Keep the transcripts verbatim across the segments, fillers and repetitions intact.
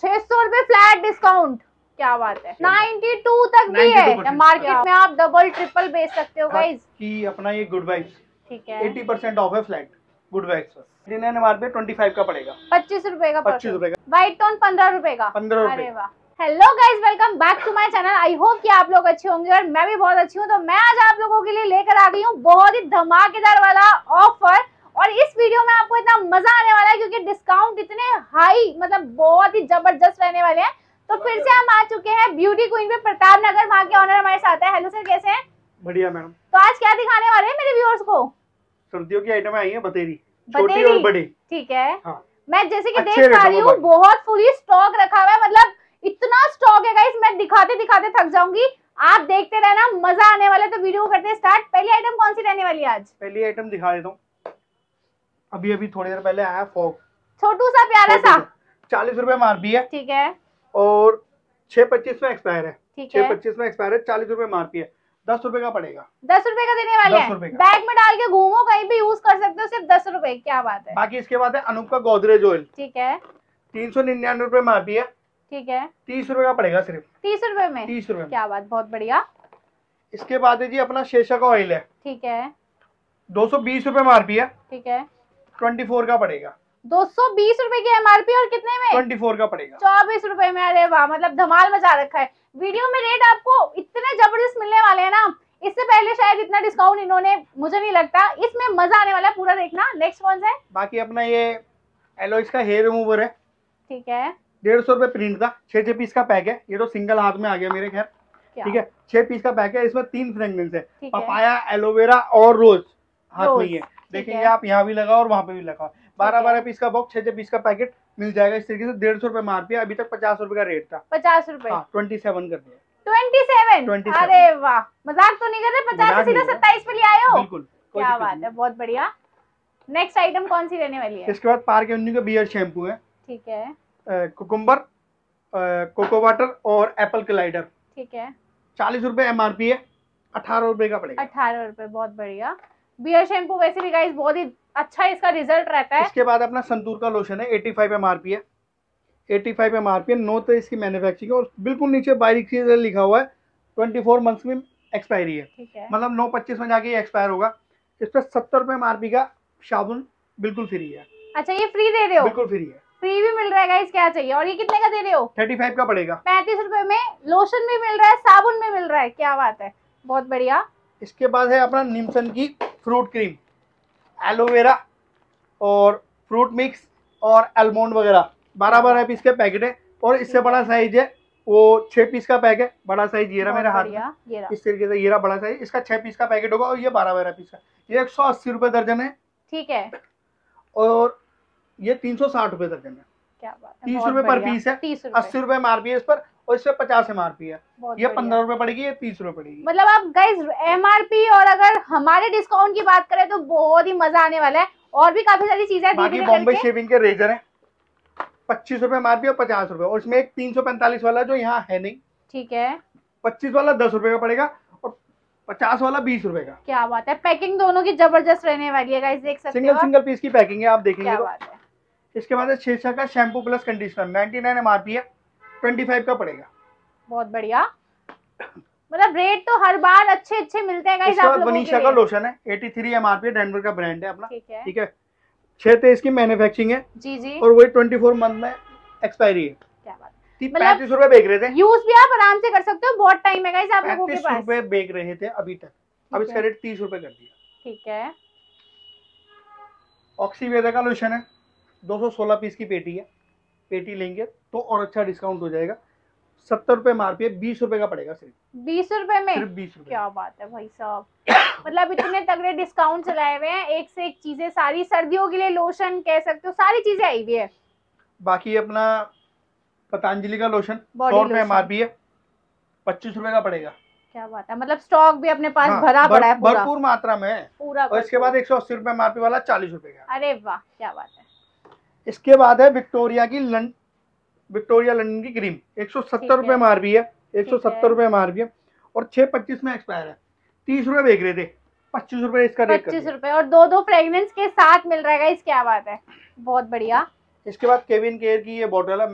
छह सौ रुपए फ्लैट डिस्काउंट, क्या बात है। बानवे तक भी है, मार्केट में आप डबल ट्रिपल बेच सकते हो गाइस। कि अपना ये गुड वाइब्स ठीक है, अस्सी परसेंट ऑफ है फ्लैट गुड वाइब्स पर। डिजाइन हमारे पे पच्चीस का पड़ेगा, पच्चीस रुपए का, पच्चीस रुपए का। व्हाइट टोन पंद्रह रुपए का, पंद्रह अरे वाह। Hello guys, welcome back to my channel. I hope कि आप लोग अच्छे होंगे और मैं भी बहुत अच्छी हूँ। तो मैं आज आप लोगों के लिए लेकर आ गई हूँ बहुत ही धमाकेदार वाला ऑफर, और इस वीडियो में आपको इतना मजा आने वाला है क्योंकि डिस्काउंट इतने हाई, मतलब बहुत ही जबरदस्त रहने वाले हैं। तो फिर से हम आ चुके हैं ब्यूटी क्वीन पे, प्रताप नगर। वहाँ के ऑनर हमारे साथ है। हेलो सर, कैसे हैं? बढ़िया मैडम। तो आज क्या दिखाने वाले हैं मेरे व्यूअर्स को? सर्दियों की आइटम आई है, बतेरी, बतेरी छोटी और बड़ी। ठीक है, हाँ। मैं जैसे कि देख पा रही हूँ बहुत फुली स्टॉक रखा हुआ है, मतलब इतना स्टॉक है गाइस, मैं दिखाते दिखाते थक जाऊंगी। आप देखते रहना, मजा आने वाला है। तो वीडियो को करते हैं स्टार्ट। पहली आइटम कौन सी रहने वाली है आज? पहली आइटम दिखा देता हूँ, अभी अभी थोड़ी देर पहले आया फॉग, छोटू सा प्यारा सा, चालीस रुपए मारपी है। ठीक है, और छह पच्चीस में एक्सपायर है। ठीक है, छह पच्चीस में एक्सपायर है, चालीस रुपए मारपी है, दस रुपए का पड़ेगा। दस रुपए का देने वाले हैं। बैग में डाल के घूमो, कहीं भी यूज कर सकते हो, सिर्फ दस रुपए, क्या बात है। बाकी इसके बाद है अनूप का गोदरेज ऑयल, ठीक है, तीन सौ निन्यानवे रुपए मारपी है, ठीक है, तीस रुपए का पड़ेगा, सिर्फ तीस रुपए में, तीस रुपए, क्या बात, बहुत बढ़िया। इसके बाद है जी अपना शेषा का ऑयल है, ठीक है, दो सौ बीस रुपए मारपी है, ठीक है, चौबीस का पड़ेगा। दो सौ बीस रुपए की एमआरपी और कितने में? चौबीस का पड़ेगा, चौबीस रुपए में। अरे वाह, मतलब धमाल मचा रखा है। वीडियो में रेट आपको इतने जबरदस्त मिलने वाले हैं ना, इससे पहले शायद इतना डिस्काउंट इन्होंने, मुझे नहीं लगता। इसमें मजा आने वाला है, पूरा देखना। नेक्स्ट कौन सा है? बाकी अपना ये एलोइस का हेयर रिमूवर है, ठीक है, डेढ़ सौ रुपए प्रिंट का, छह छह पीस का पैक है। ये तो सिंगल हाथ में आ गया मेरे, खैर ठीक है। छह पीस का पैक है, इसमें तीन फ्रेग्रेंस है, पपाया, एलोवेरा और रोज हाथ में ही है। देखेंगे आप, यहाँ भी लगा और वहाँ पे भी लगा। बारह बारह पीस का बॉक्स, छह छह पीस का पैकेट मिल जाएगा इस तरीके से। डेढ़ सौ रुपए मारपी है, अभी तक पचास रुपए का रेट था। पचास रुपए, हाँ, ट्वेंटी सेवन कर दिया। ट्वेंटी सेवन, अरे वाह, मजाक तो नहीं कर रहे? पचास से सीधा सत्ताईस पे ले आए हो, बिल्कुल, क्या बात है, बहुत बढ़िया। नेक्स्ट आइटम कौन सी रहने वाली है? इसके बाद पार्क एवेन्यू का बियर शैम्पू है, ठीक है, कुकुम्बर, कोको वाटर और एप्पल क्लाइडर, ठीक है, चालीस रुपए एमआरपी है, अठारह रुपए का पड़ेगा। अठारह रुपए, बहुत बढ़िया। बियर शैम्पू वैसे भी गाइस बहुत ही अच्छा इसका रिजल्ट रहता है। इसके बाद अपना संतूर का लोशन है, पचासी एमआरपी है, पचासी एमआरपी है, नौ तो इसकी मैन्युफैक्चरिंग है और बिल्कुल नीचे बारीक से लिखा हुआ है चौबीस मंथ्स में एक्सपायरी है, है। मतलब नौ पच्चीस में जाके एक्सपायर होगा। इस पर सत्तर रुपए एमआरपी का साबुन बिल्कुल फ्री है। अच्छा, ये फ्री दे रहे हो? बिल्कुल फ्री है, फ्री भी मिल रहा है गाइस, क्या चाहिए। और ये कितने का दे रहे हो? पैंतीस का पड़ेगा, पैंतीस रुपए में लोशन भी मिल रहा है, साबुन भी मिल रहा है, क्या बात है, बहुत बढ़िया। इसके बाद है अपना निम्सन की फ्रूट क्रीम, एलोवेरा और फ्रूट मिक्स और आलमंड वगैरह, बारह बारह पीस के पैकेट है। और इससे बड़ा साइज है वो छह पीस का पैक है, बड़ा साइज ये रहा मेरे हाथ में, इस तरीके से ये रहा बड़ा साइज, इसका छह पीस का पैकेट होगा और ये बारह बारह पीस का, ये एक सौ अस्सी रुपए दर्जन है, ठीक है। और ये तीन सौ साठ रुपए दर्जन है, क्या बात है, तीस रुपए पर पीस है, अस्सी रुपए एमआरपी है इस पर, और इस पे पचास एमआरपी है। ये पंद्रह रुपए पड़ेगी, ये तीस रुपए पड़ेगी। मतलब आप गाइस एमआरपी और अगर हमारे डिस्काउंट की बात करें तो बहुत ही मजा आने वाला है। और भी काफी सारी चीजें, बाकी बॉम्बे शेविंग के रेजर है, पच्चीस रुपए एमआरपी और पचास रुपए, और इसमें एक तीन सौ पैंतालीस वाला जो यहाँ है नहीं, ठीक है, पच्चीस वाला दस रुपए का पड़ेगा और पचास वाला बीस रुपए का, क्या बात है। पैकिंग दोनों की जबरदस्त रहने वाली है गाइस, देख सकते हो, सिंगल सिंगल पीस की पैकिंग है, आप देखेंगे, क्या बात है। इसके बाद शेषा का शैम्पू प्लस कंडीशनर, निन्यानवे एमआरपी है, पच्चीस का पड़ेगा, बहुत बढ़िया। मतलब रेट तो हर बार अच्छे अच्छे मिलते हैं गाइस आप लोगों के लिए। वनीशा का लोशन है, तिरासी एमआरपी, डेनवर का ब्रांड है अपना, ठीक है, ठीक है। छह ते इसकी मैन्युफैक्चरिंग है, जी जी, और वही चौबीस मंथ में एक्सपायरी है, क्या बात है। पैंतीस रुपए बेच रहे थे, यूज भी आप आराम से कर सकते हो, बहुत टाइम है गाइस आप लोगों के पास। पैंतीस रुपए बेच रहे थे अभी तक, अब इसका रेट तीस रुपए कर दिया, ठीक है। ऑक्सीवेदा का लोशन है, दो सौ सोलह पीस की पेटी है, पेटी लेंगे तो और अच्छा डिस्काउंट हो जाएगा। सत्तर रुपए मारपी है, बीस रुपए का पड़ेगा, सिर्फ बीस रुपए में, सिर्फ बीस रुपए, क्या बात है भाई साहब। मतलब इतने तगड़े डिस्काउंट चलाए हुए हैं, एक से एक चीजें, सारी सर्दियों के लिए लोशन कह सकते हो, सारी चीजें आई हुई है। बाकी अपना पतंजलि का लोशन सौ रुपए एमआरपी है, पच्चीस रुपए का पड़ेगा, क्या बात है। मतलब स्टॉक भी अपने पास हाँ, भरा पड़ा है, भरपूर मात्रा में पूरा। और इसके बाद एक सौ अस्सी रुपए एमआरपी वाला चालीस रुपए का, अरे वाह, क्या बात है। इसके बाद है विक्टोरिया की लं विक्टोरिया लंदन की क्रीम, एक सौ सत्तर रुपए एमआरपी है, एक सौ सत्तर रुपए एमआरपी है, और छह पच्चीस में एक्सपायर है, तीस रुपए बेच रहे थे, पच्चीस रुपए इसका रेट, पच्चीस रुपए, और दो दो फ्रेग्रेंस के साथ मिल रहा है, क्या बात है, बहुत बढ़िया। इसके बाद केविन केयर की ये बोतल है,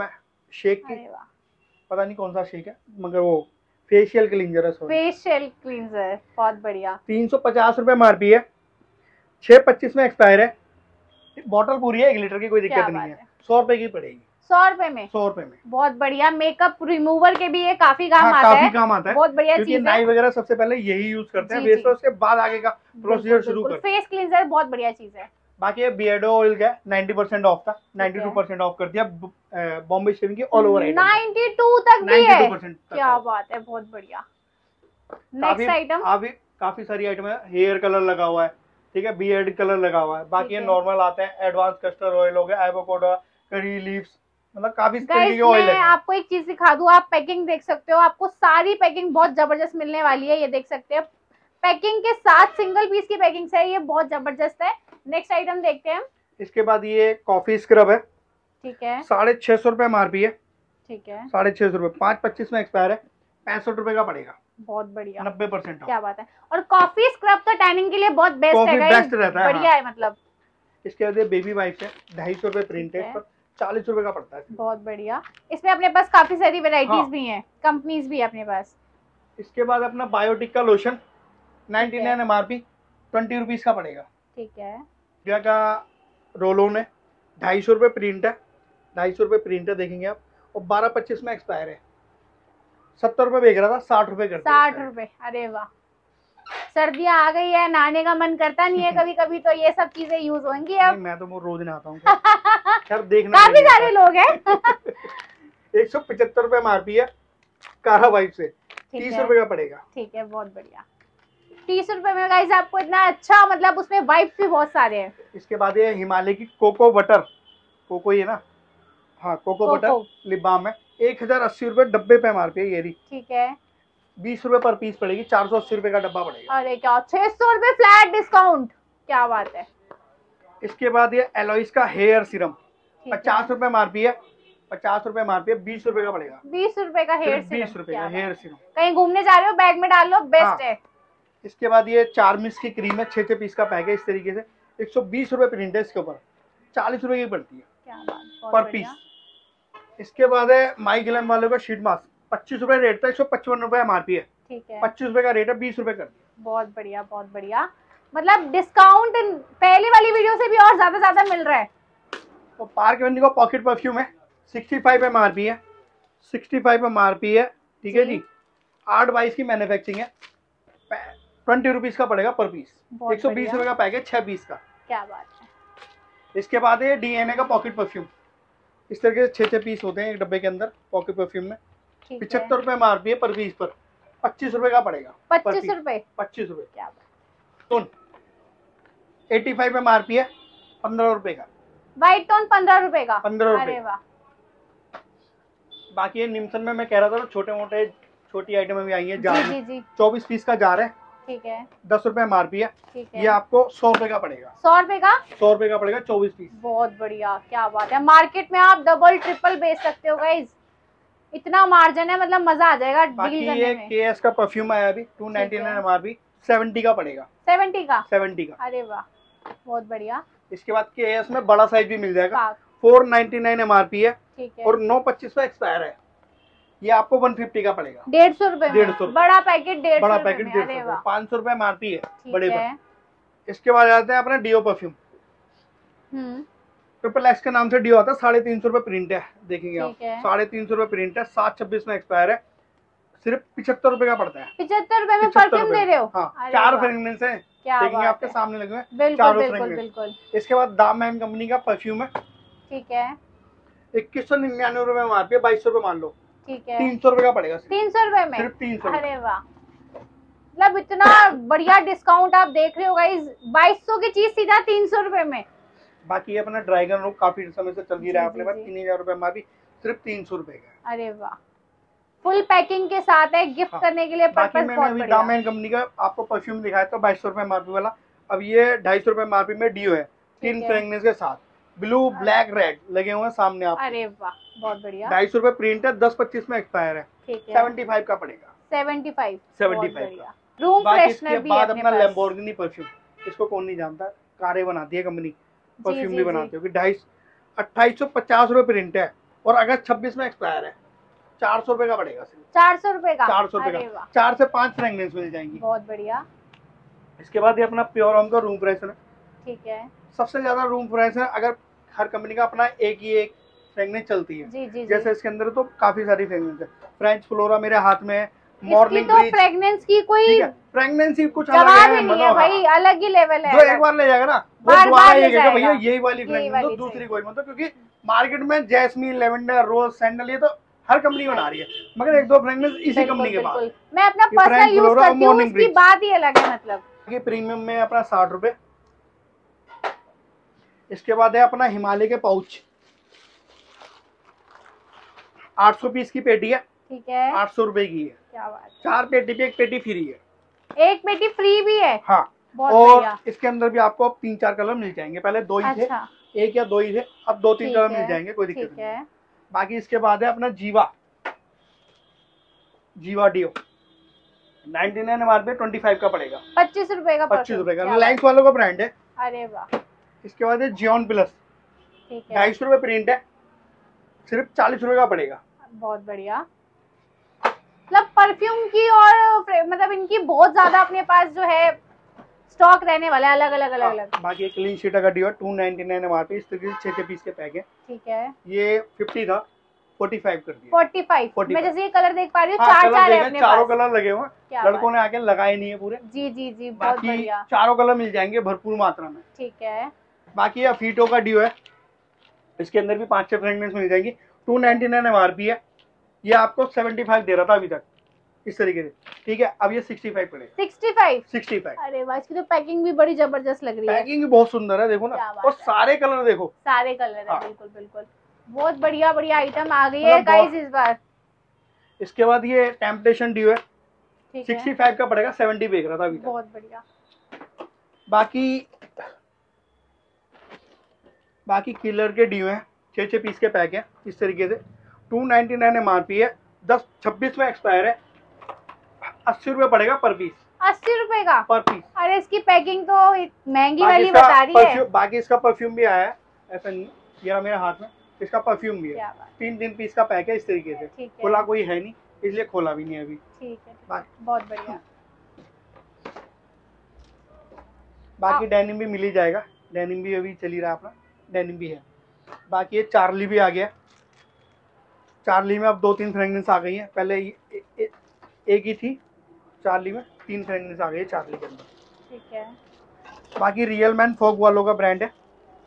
शेक की, पता नहीं कौन सा शेक है, मगर वो फेशियल क्लींजर है। फेशियल क्लींजर बहुत बढ़िया। तीन सौ पचास रुपए एमआरपी है, छह पच्चीस में एक्सपायर है। बॉटल पूरी है एक लीटर की, कोई दिक्कत नहीं है। सौ रुपए की पड़ेगी। सौ रुपए में? सौ रुपए में बहुत बढ़िया। मेकअप रिमूवर के भी ये काफी काम हाँ, आता काफी है, काम आता है, बहुत बढ़िया चीज है। नाई वगैरह सबसे पहले यही यूज करते हैं, फेस उसके बाद आगे का प्रोसीजर शुरू करते हैं। फेस क्लींजर बहुत बढ़िया चीज है। बाकी ये बियर्डो ऑयल का नब्बे परसेंट ऑफ था, बानवे परसेंट ऑफ कर दिया बॉम्बे शेविंग की ऑल ओवर आइटम, बानवे तक भी है। बानवे परसेंट क्या बात है, बहुत बढ़िया। नेक्स्ट आइटम, अभी काफी सारी आइटम है। हेयर कलर लगा हुआ है, ठीक है, बियर्ड कलर लगा हुआ है। बाकी ये नॉर्मल आते हैं, एडवांस कस्टर्ड ऑयल हो गया, एवोकाडो, करी लीव्स, मतलब काफी तरीके के ऑयल है। मैं आपको एक चीज दिखा दूं, आप पैकिंग देख सकते हो, आपको सारी पैकिंग बहुत जबरदस्त मिलने वाली है। ये देख सकते हैं पैकिंग के साथ सिंगल पीस की पैकिंग है, ये बहुत जबरदस्त है। नेक्स्ट आइटम देखते हैं। इसके बाद ये कॉफी स्क्रब है, ठीक है, साढ़े छह सौ रुपए एमआरपी है, ठीक है, साढ़े छह सौ रुपए, पाँच पच्चीस में एक्सपायर है, पैंसठ रुपए का पड़ेगा। बहुत बढ़िया, नब्बे परसेंट। क्या बात है। और कॉफी स्क्रब तो टैनिंग के लिए बहुत बेस्ट है, बेस्ट रहता है, बढ़िया है मतलब। इसके बाद बेबी वाइप्स है, ढाई सौ रुपए प्रिंट है, चालीस रुपए का पड़ता है। बहुत बढ़िया। इसमें अपने पास काफी सारी वेराइटीज हाँ। भी हैं, कंपनीज भी है अपने पास। इसके बाद अपना बायोटिक का lotion ninety nine MRP, twenty rupees का पड़ेगा। ठीक है। क्या का रोलोन है, ढाई सौ रुपए प्रिंट है, ढाई सौ रुपए प्रिंट है, देखेंगे आप, और बारह पच्चीस में एक्सपायर है। सत्तर रुपए बेच रहा था, साठ रुपए करता है। साठ रुपए, अरे वाह। सर्दियाँ आ गई है, नहाने का मन करता नहीं है कभी कभी, तो ये सब चीजें यूज होंगी अब। मैं तो वो रोज नहाता हूँ। खैर देखना, काफी सारे लोग हैं। एक सौ पचहत्तर रुपए एमआरपी है, कारा वाइप से, तीस रुपए का पड़ेगा। ठीक है, बहुत बढ़िया। तीस रुपए में गाइस आपको इतना अच्छा, मतलब उसमें वाइप्स भी बहुत सारे हैं। इसके बाद ये हिमालय की कोको बटर, कोको ये ना, हाँ coco, coco butter lip balm है, एक हजार अस्सी रुपए डब्बे पे एमआरपी है ये रही। ठीक है, बीस रुपए पर पीस पड़ेगी, चार सौ अस्सी रुपए का डब्बा पड़ेगा। अरे क्या, छह सौ रुपए फ्लैट डिस्काउंट, क्या बात है। इसके बाद ये एलोइस का हेयर सीरम, पचास रुपए एमआरपी है, पचास रुपए एमआरपी है, बीस रुपए का पड़ेगा। बीस रुपए का हेयर सीरम, बीस रुपए का हेयर सीरम। कहीं घूमने जा रहे हो, बैग में डाल लो, बेस्ट हाँ। है। इसके बाद ये चार्मिस की क्रीम है, छह छह पीस का पैक है, इस तरीके से एक सौ बीस रुपए प्रिंट है इसके ऊपर, चालीस रुपए की पड़ती है, क्या बात, पर पीस। इसके बाद है माई गिलन वालों का शीट मास्क, पच्चीस रुपए रेट था, एक सौ पचपन रुपए एमआरपी है, ठीक है, पच्चीस रुपए का रेट है, बीस रुपए कर दिया। बहुत बढ़िया, बहुत बढ़िया, मतलब डिस्काउंट पहली वाली वीडियो से भी और ज्यादा ज्यादा मिल रहा है। तो पार्क एवेन्यू का पॉकेट परफ्यूम है, सिक्सटी फाइव एमआरपी है, सिक्सटी फाइव एमआरपी है, ठीक है जी, आठ बाईस की मैन्युफैक्चरिंग है, ट्वेंटी रुपीज का पड़ेगा पर पीस, एक सौ बीस रुपए का पैकेज, छह पीस का, क्या बात है। इसके बाद है डीएनए का पॉकेट परफ्यूम, इस तरीके से छह छह पीस होते हैं एक डब्बे के अंदर पॉकेट परफ्यूम में, पिछहत्तर रुपए एमआरपी है पर पीस पर, पच्चीस रुपए का पड़ेगा, पच्चीस रुपए, पच्चीस रुपए, क्या बात। टोन एटी फाइव एमआरपी है, पंद्रह रुपए का, वाइट टोन पंद्रह रुपए का, पंद्रह रुपए। अरे वाह। बाकी ये निम्सन में मैं कह रहा था, छोटे मोटे छोटी आइटम भी आई है, जार चौबीस पीस का जार है, ठीक है, दस रुपए एमआरपी है, ठीक है, ये आपको सौ रुपए का पड़ेगा, सौ रुपए का, सौ रुपए का पड़ेगा, चौबीस पीस। बहुत बढ़िया, क्या बात है। मार्केट में आप डबल ट्रिपल बेच सकते हो गाइस, इतना मार्जिन है, मतलब मजा आ जाएगा डील करने में। केएस का परफ्यूम आया अभी, two ninety nine MRP, seventy का पड़ेगा, सेवेंटी का, सेवेंटी का, अरे वाह, बहुत बढ़िया। इसके बाद केएस में बड़ा साइज भी मिल जाएगा, फोर नाइनटी नाइन एमआरपी है, ठीक है, और नौ पच्चीस का एक्सपायर है, ये आपको वन फिफ्टी का पड़ेगा, डेढ़ सौ रुपए, डेढ़ सौ, बड़ा पैकेट डेढ़ बड़ा पैकेट डेढ़ सौ, पाँच सौ रुपए एमआरपी है बड़े पर। इसके बाद आते हैं अपना डिओ परफ्यूम, ट्रिपल एक्स के नाम से डिओ आता है, साढ़े तीन सौ रुपए प्रिंट है, देखेंगे आप, साढ़े तीन सौ रुपए प्रिंट है, सात छब्बीस में एक्सपायर है, सिर्फ पिछहत्तर रुपए का पड़ता है। पिछहत्तर रुपए में परफ्यूम दे रहे हो? हाँ, चार फ्रेग्रेंस है, देखेंगे आपके सामने लगे हुए चारों फ्रेग्रेंस। इसके बाद दाम मैन कंपनी का परफ्यूम है, ठीक है, इक्कीस सौ निन्यानवे रुपए एमआरपी है, बाईस सौ रुपए मान लो, ठीक है, तीन सौ रुपए का पड़ेगा, तीन सौ रुपए में, सिर्फ तीन सौ। अरे वाह, मतलब इतना बढ़िया डिस्काउंट आप देख रहे हो गाइस, बाईस सौ की चीज सीधा तीन सौ रुपए में। बाकी अपना ड्रैगन रोग काफी समय से चल ही रहा है अपने पास, तीन हजार रुपए एमआरपी, सिर्फ तीन सौ रुपए का। अरे वाह, फुल पैकिंग के साथ है, गिफ्ट हाँ। करने के लिए पर्पस बहुत बढ़िया। दामन कंपनी का आपको परफ्यूम दिखाया तो बाईस सौ रुपए एमआरपी वाला, अब ये ढाई सौ रुपए एमआरपी में डिओ है, तीन फ्रेग्रेंस के साथ, ब्लू ब्लैक रेड लगे हुए हैं सामने आप। अरे वाह, बहुत बढ़िया, ढाई सौ रुपए प्रिंट है, दस पच्चीस में एक्सपायर है, सेवेंटी फाइव का पड़ेगा, सेवेंटी फाइव, सेवेंटी फाइव का। रूम फ्रेशनर भी है अपने पास, लैम्बोर्गिनी परफ्यूम, इसको कौन नहीं जानता, कारें बनाती है कंपनी, परफ्यूम भी बनाती होगी, ढाई अट्ठाईस सौ पचास रुपए प्रिंट है, और अगस्त छब्बीस में एक्सपायर है, चार सौ रुपए का पड़ेगा सिर्फ। चार सौ रुपए का चार सौ रुपए का चार से पांच फ्रेगनेंस मिल जाएंगी। बहुत बढ़िया। इसके बाद ये अपना प्योर होम का रूम फ्रेशनर। ठीक है। सबसे ज्यादा रूम फ्रेशनर अगर हर कंपनी का अपना एक ही एक फ्रेगनेंस चलती है। जी, जी, जैसे जी। इसके अंदर तो काफी सारी फ्रेगनेंस है। फ्रेंच फ्लोरा मेरे हाथ में है, मॉर्निंग तो फ्रेगनेंस की कोई फ्रेगनेंस ही कुछ अलग अलग है, नहीं है भाई, अलग ही लेवल है। जो एक बार ले जाएगा ना वो बार दोबारा बार ये ले कहेगा भैया जाएगा। यही वाली फ्रेगनेंस तो दूसरी कोई मतलब, क्योंकि मार्केट में जैस्मीन, लेवेंडर, रोज, सैंडल ये तो हर कंपनी बना रही है, मगर एक दो फ्रेगनेंस इसी कंपनी के पास। मैं अपना पर्सनल यूज करती हूँ, उसकी बात ही अलग है। मतलब ये प्रीमियम में अपना साठ रुपए। इसके बाद है अपना हिमालय के पाउच, आठ सौ पीस की पेटी है। ठीक है। आठ सौ रुपए की है। क्या बात है। चार पेटी पे एक पेटी फ्री है। एक पेटी फ्री भी है। हाँ। बहुत और बढ़िया। इसके अंदर भी आपको तीन चार कलर मिल जाएंगे, पहले दो ही अच्छा। थे, एक या दो ही थे, अब दो तीन कलर मिल जाएंगे, कोई दिक्कत नहीं है। बाकी इसके बाद है अपना Jiva, Jiva deo ninety nine M R P, twenty five का पड़ेगा, पच्चीस रुपए का। पच्चीस रुपए का रिलायंस वालों का ब्रांड है। अरे वाह। इसके बाद है जियोन प्लस, ढाई सौ रुपए प्रिंट है, सिर्फ चालीस रुपए का पड़ेगा। बहुत बढ़िया। मतलब परफ्यूम की और मतलब इनकी बहुत ज्यादा अपने पास जो है स्टॉक रहने वाला है, अलग अलग अलग अलग। बाकी एक क्लीन शीट का डियो है, two ninety nine M R P, इस तरीके से छह छह पीस के पैक है। ठीक है। ये फिफ्टी था, फोर्टी फाइव कर दिया। Forty five. मैं जैसे ये कलर देख पा रही हूँ, चार चार है अपने चारों कलर लगे हुए हैं, लड़कों ने आके लगाए नहीं है पूरे। जी जी जी, बहुत बढ़िया। चारों कलर मिल जाएंगे भरपूर मात्रा में। ठीक है। बाकी ये फीटो का डियो है, इसके अंदर भी पांच छह फ्रेगनेंस मिल जाएंगी, two ninety nine M R P है। ये आपको सेवेंटी फाइव दे रहा था अभी तक इस तरीके से, ठीक है, अब ये सिक्सटी फाइव पड़ेगा। Sixty five. Sixty five. अरे वाह, इसकी तो पैकिंग भी बड़ी जबरदस्त लग रही है। पैकिंग भी बहुत सुंदर है, देखो ना, और सारे कलर देखो, सारे कलर है। बिल्कुल बिल्कुल, बहुत बढ़िया बढ़िया आइटम आ गई है गाइस इस बार। इसके बाद ये टेम्पटेशन डियो है, सिक्सटी फाइव का पड़ेगा, सेवेंटी बेच रहा था अभी तक। बहुत बढ़िया। बाकी बाकी किलर के डियो है, छह छह पीस के पैक है इस तरीके से, two ninety nine M R P है, दस छब्बीस में एक्सपायर है, अस्सी रुपए पड़ेगा पर पीस। अस्सी रुपए का पर पीस। अरे इसकी पैकिंग तो महंगी वाली बता रही है। बाकी इसका परफ्यूम भी आया है, ऐसा नहीं, ये मेरे हाथ में इसका परफ्यूम भी है, तीन तीन पीस का पैक है इस तरीके से, खोला कोई है नहीं इसलिए खोला भी नहीं अभी। ठीक है, बहुत बढ़िया। बाकी डेनिम भी मिल ही जाएगा, डेनिम भी अभी चली रहा है अपना, डेनिम भी है। बाकी ये चार्ली भी आ गया, चार्ली में अब दो तीन फ्रेगनेंस आ गई हैं, पहले ए, ए, एक ही थी, चार्ली में तीन फ्रेगनेंस आ गई है चार्ली के अंदर। ठीक है। बाकी रियल मैन फॉग वालों का ब्रांड है,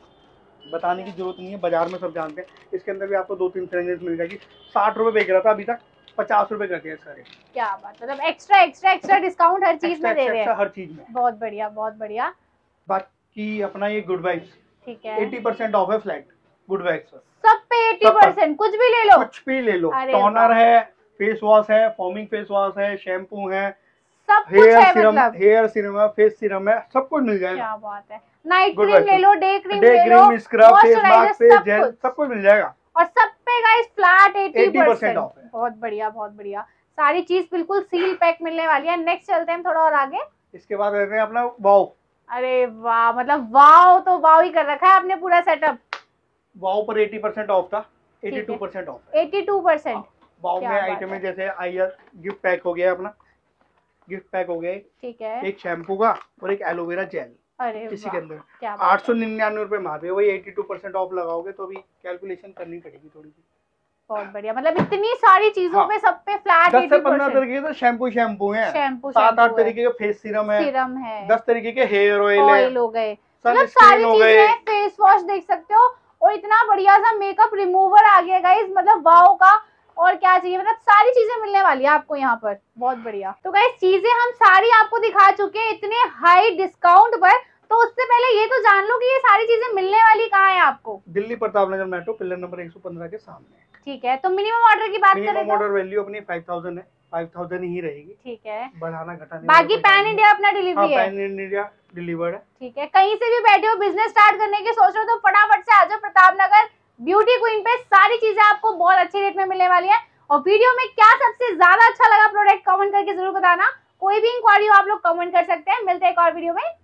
बताने की जरूरत नहीं है, बाजार में सब जानते हैं। इसके अंदर भी आपको दो तीन फ्रेगनेंस मिल जाएगी, साठ रुपए बेच रहा था अभी तक, पचास रुपए कर दिया इसका रेट। क्या बात, मतलब एक्स्ट्रा एक्स्ट्रा एक्स्ट्रा डिस्काउंट हर चीज में दे रहे हैं, हर चीज में। बहुत बढ़िया बहुत बढ़िया। बाकी अपना ये गुड वाइब्स, ठीक है, अस्सी परसेंट ऑफ है फ्लैट गुड वाइब्स पर, सब पे अस्सी परसेंट, कुछ भी ले लो, कुछ भी ले लो, टोनर है, फेस वॉश है, फोमिंग फेस वॉश है, शैम्पू है, सब कुछ है, सीरम, मतलब हेयर सीरम है, फेस सीरम है, सब कुछ मिल जाएगा। क्या बात है। नाइट क्रीम ले लो, डे क्रीम डे ले लो, cream, scrub, face mask, face gel, सब सब कुछ मिल जाएगा, और सब पे गाइस फ्लैट अस्सी परसेंट ऑफ है। बहुत बढ़िया बहुत बढ़िया, सारी चीज बिल्कुल सील पैक मिलने वाली है। नेक्स्ट चलते हैं थोड़ा और आगे। इसके बाद रहते हैं अपना वाओ। अरे वाह, मतलब वाओ तो वाओ ही कर रखा है आपने पूरा सेटअप। वाओ पर अस्सी परसेंट ऑफ था, बयासी परसेंट ऑफ है, बयासी परसेंट। वाओ में आइटम में जैसे आई गिफ्ट पैक हो गया अपना, गिफ्ट पैक हो गया, ठीक है, एक शैम्पू का और एक एलोवेरा जेल। अरे इसी के अंदर आठ सौ निन्यानवे रुपए मार रहे, वही बयासी परसेंट ऑफ लगाओगे तो भी कैलकुलेशन करनी पड़ेगी थोड़ी सी। बहुत बढ़िया, मतलब इतनी सारी चीजों हाँ। पे सब पे फ्लैट दस से पंद्रह तरीके के तो शैम्पू शैम्पू है, शैम्पू सात आठ तरीके के फेस सीरम है, सीरम है, दस तरीके के हेयर ऑयल ऑयल हो गए, मतलब सारी चीजें, फेस वॉश देख सकते हो, और इतना बढ़िया सा मेकअप रिमूवर आ गया गाइस, मतलब वाओ का और क्या चाहिए, मतलब सारी चीजें मिलने वाली है आपको यहाँ पर, बहुत बढ़िया। तो गाइस चीजें हम सारी आपको दिखा चुके हैं इतने हाई डिस्काउंट पर, तो उससे पहले ये तो जान लो कि ये सारी चीजें मिलने वाली कहाँ है आपको। Delhi Pratap Nagar metro, pillar number एक सौ पंद्रह के सामने। ठीक है, तो मिनिमम ऑर्डर की बात करें तो मिनिमम ऑर्डर वैल्यू अपनी पाँच हज़ार है, पाँच हज़ार ही रहेगी। ठीक है, बढ़ाना घटाना, बाकी पैन इंडिया अपना डिलीवरी है, पैन इंडिया डिलीवर्ड है। ठीक है, कहीं से भी बैठे हो, बिजनेस स्टार्ट करने की सोच रहे हो तो फटाफट से आ जाओ प्रताप नगर ब्यूटी क्वीन पे, सारी चीजें आपको बहुत अच्छे रेट में मिलने वाली है। और वीडियो में क्या सबसे ज्यादा अच्छा लगा प्रोडक्ट कमेंट करके जरूर बताना, कोई भी इंक्वायरी हो आप लोग कमेंट कर सकते हैं। मिलते हैं एक और वीडियो में।